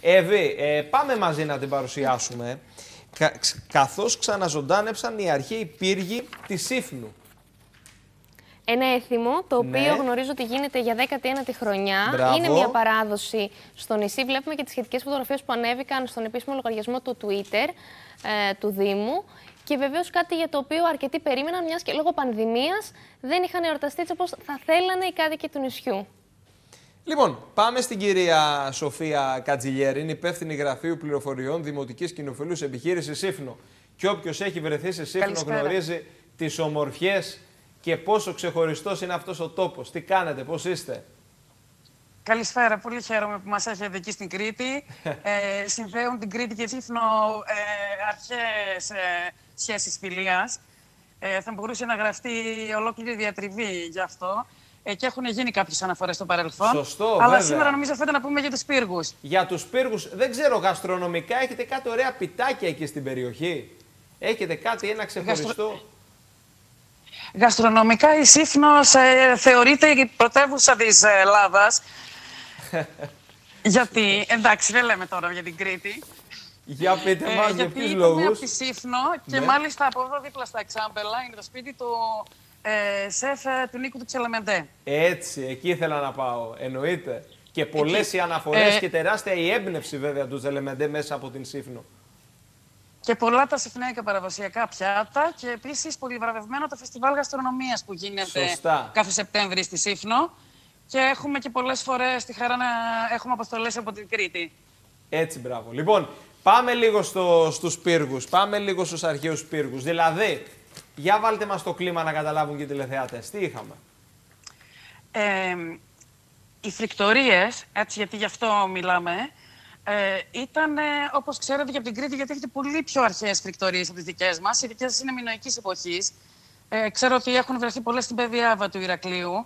Εύη, πάμε μαζί να την παρουσιάσουμε. Καθώς ξαναζωντάνεψαν οι αρχαίοι πύργοι της Σύφνου. Ένα έθιμο, το οποίο Ναι. γνωρίζω ότι γίνεται για 19η χρονιά. Μπράβο. Είναι μια παράδοση στο νησί. Βλέπουμε και τις σχετικές φωτογραφίες που ανέβηκαν στον επίσημο λογαριασμό του Twitter του Δήμου. Και βεβαίως κάτι για το οποίο αρκετοί περίμεναν, μιας και λόγω πανδημίας δεν είχαν εορταστεί έτσι όπως θα θέλανε οι κάτοικοι του νησιού. Λοιπόν, πάμε στην κυρία Σοφία Κατζηλιέρη, είναι υπεύθυνη γραφείου πληροφοριών Δημοτικής Κοινοφελούς Επιχείρησης Σύφνο. Και όποιος έχει βρεθεί σε Σύφνο γνωρίζει τις ομορφιές και πόσο ξεχωριστός είναι αυτός ο τόπος. Τι κάνετε, πώς είστε? Καλησπέρα, πολύ χαίρομαι που μας έχετε εκεί στην Κρήτη. Συνδέουν την Κρήτη και Σύφνο αρχαίες σχέσεις φιλίας. Θα μπορούσε να γραφτεί ολόκληρη διατριβή γι' αυτό. Και έχουν γίνει κάποιες αναφορές στο παρελθόν. Σωστό, αλλά βέβαια. σήμερα νομίζω θέλετε να πούμε για τους πύργους. Για τους πύργους, δεν ξέρω, γαστρονομικά έχετε κάτι ωραία πιτάκια εκεί στην περιοχή? Έχετε κάτι, ένα ξεχωριστό? Γαστρονομικά η Σύφνος θεωρείται η πρωτεύουσα της Ελλάδας. Γιατί, εντάξει, δεν λέμε τώρα για την Κρήτη. Για πείτε μας, για ποιους είμαι λόγους? από τη Σύφνο και Ναι. μάλιστα από εδώ δίπλα στα Εξάμπελα είναι το σπίτι του σεφ του Νίκου του Ξελεμεντέ. Έτσι, εκεί ήθελα να πάω, εννοείται. Και πολλές οι αναφορές και τεράστια η έμπνευση βέβαια του Ζελεμεντέ μέσα από την Σύφνο. Και πολλά τα συφνέικα παραδοσιακά πιάτα και επίσης πολυβραβευμένο το φεστιβάλ γαστρονομίας που γίνεται κάθε Σεπτέμβρη στη Σύφνο. Και έχουμε και πολλές φορές τη χαρά να έχουμε αποστολές από την Κρήτη. Έτσι, μπράβο. Λοιπόν, πάμε λίγο στους πύργους, πάμε λίγο στους αρχαίους πύργους. Δηλαδή, για βάλτε μας το κλίμα να καταλάβουν και οι τηλεθεατές. Τι είχαμε? Οι φρικτορίες, έτσι γιατί γι' αυτό μιλάμε, ήταν, όπως ξέρετε, και από την Κρήτη, γιατί έχετε πολύ πιο αρχαίες φρικτορίες από τις δικές μας. Οι δικές σας είναι μινωικής εποχής. Ξέρω ότι έχουν βρεθεί πολλές στην Πεδιάβα του Ηρακλείου.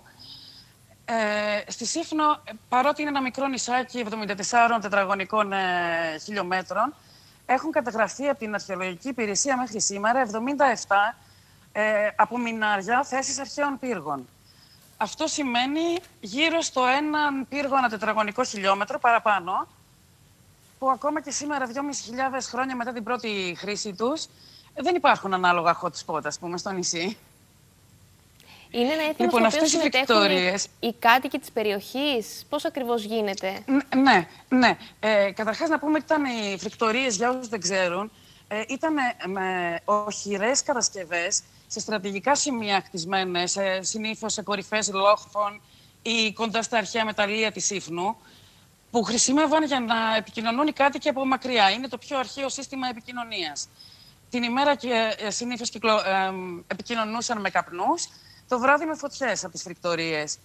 Στη Σύφνο, παρότι είναι ένα μικρό νησάκι 74 τετραγωνικών χιλιόμετρων, έχουν καταγραφεί από την Αρχαιολογική Υπηρεσία μέχρι σήμερα 77 απομεινάρια θέσεις αρχαίων πύργων. Αυτό σημαίνει γύρω στο έναν πύργο ανά τετραγωνικό χιλιόμετρο παραπάνω, που ακόμα και σήμερα, 2.500 χρόνια μετά την πρώτη χρήση τους, δεν υπάρχουν ανάλογα hot spot, ας πούμε, στο νησί. Είναι ένα έθιμο στο οποίο συμμετέχουν οι κάτοικοι της περιοχής. Πώς ακριβώς γίνεται? Ναι. Καταρχάς να πούμε ότι ήταν οι φρικτορίες, για όσους δεν ξέρουν, ήταν με οχυρές κατασκευές σε στρατηγικά σημεία χτισμένες, συνήθως σε κορυφές λόχθων ή κοντά στα αρχαία μεταλλεία της Σύφνου, που χρησιμεύαν για να επικοινωνούν οι κάτοικοι από μακριά. Είναι το πιο αρχαίο σύστημα επικοινωνίας. Την ημέρα συνήθως επικοινωνούσαν με καπνούς, το βράδυ με φωτιές από τις φρικτορίες.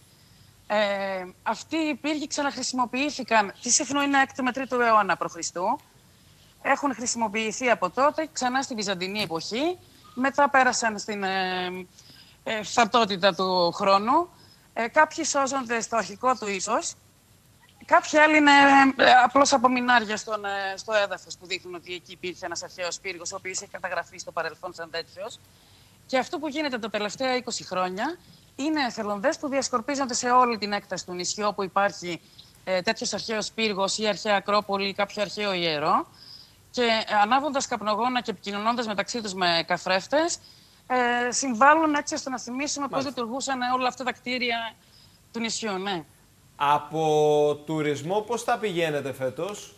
Αυτοί οι πύργοι ξαναχρησιμοποιήθηκαν. Τη Σύφνο είναι 6ο με 3ο αιώνα π.Χ. Έχουν χρησιμοποιηθεί από τότε ξανά στη Βυζαντινή εποχή. Μετά πέρασαν στην φθαρτότητα του χρόνου. Κάποιοι σώζονται στο αρχικό του ίσως. Κάποιοι άλλοι είναι απλώς απομεινάρια στο έδαφος που δείχνουν ότι εκεί υπήρχε ένας αρχαίος πύργος, ο οποίος έχει καταγραφεί στο παρελθόν σαν τέτοιος. Και αυτό που γίνεται τα τελευταία 20 χρόνια είναι εθελοντές που διασκορπίζονται σε όλη την έκταση του νησιού όπου υπάρχει τέτοιος αρχαίος πύργος ή αρχαία Ακρόπολη ή κάποιο αρχαίο ιερό. Και ανάβοντας καπνογόνα και επικοινωνώντας μεταξύ τους με καθρέφτες, συμβάλλουν έτσι ώστε να θυμίσουμε πώς λειτουργούσαν όλα αυτά τα κτίρια του νησιού. Ναι. Από τουρισμό πώς θα πηγαίνετε φέτος?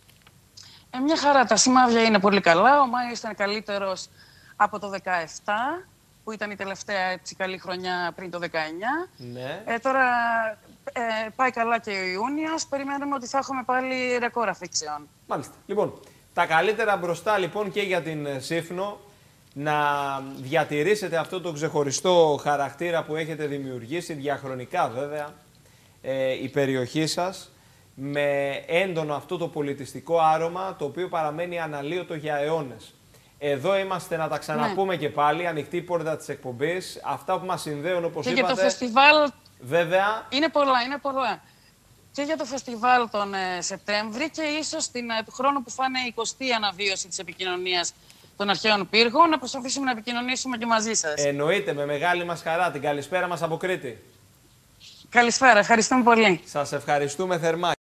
Μια χαρά, τα σημάδια είναι πολύ καλά. Ο Μάιος ήταν καλύτερος από το 17, που ήταν η τελευταία έτσι, καλή χρονιά πριν το 19. Ναι. Τώρα πάει καλά και ο Ιούνιος. Περιμένουμε ότι θα έχουμε πάλι ρεκόρ αφήξεων. Μάλιστα. Λοιπόν, τα καλύτερα μπροστά λοιπόν και για την Σύφνο, να διατηρήσετε αυτό το ξεχωριστό χαρακτήρα που έχετε δημιουργήσει, διαχρονικά βέβαια, η περιοχή σας, με έντονο αυτό το πολιτιστικό άρωμα, το οποίο παραμένει αναλύωτο για αιώνες. Εδώ είμαστε να τα ξαναπούμε και πάλι, ανοιχτή πόρτα της εκπομπής. Αυτά που μας συνδέουν, όπως είπατε. Και για το φεστιβάλ βέβαια. Είναι πολλά. Και για το φεστιβάλ τον Σεπτέμβρη και ίσως του χρόνου που θα είναι η 20η αναβίωση της επικοινωνίας των αρχαίων πύργων, να προσπαθήσουμε να επικοινωνήσουμε και μαζί σας. Εννοείται, με μεγάλη μας χαρά. Την καλησπέρα μας από Κρήτη. Καλησπέρα, ευχαριστούμε πολύ. Σας ευχαριστούμε θερμά.